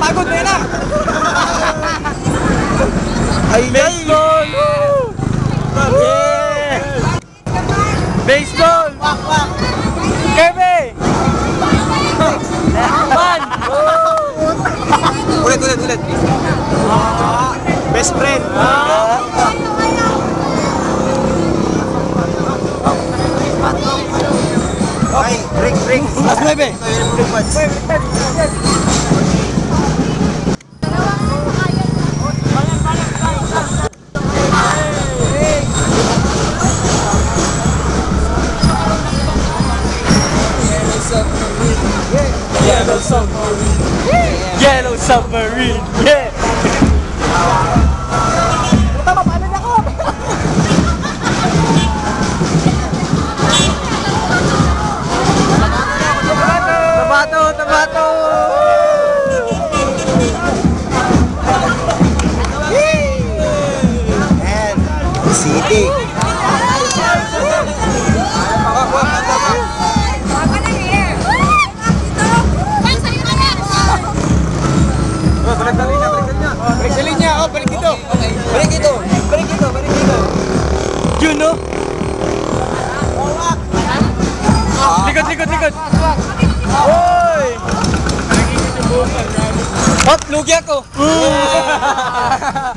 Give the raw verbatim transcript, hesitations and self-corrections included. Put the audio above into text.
Pagod na na. Ay, baseball! Yeah! Baseball! Kirby! Man! Ulit, ulit, ulit. Best friend. Ay, break, break. Mas nueve. Yellow submarine. Yellow submarine. Yeah. Tama, paano niya ako? Tabato, tabato. And City. Balik sa linya, balik sa linya. Balik sa linya, oh, balik dito. Balik dito, balik dito, balik dito. Yun, no? Likod, likod, likod. Hoy! Hop, lugi ako.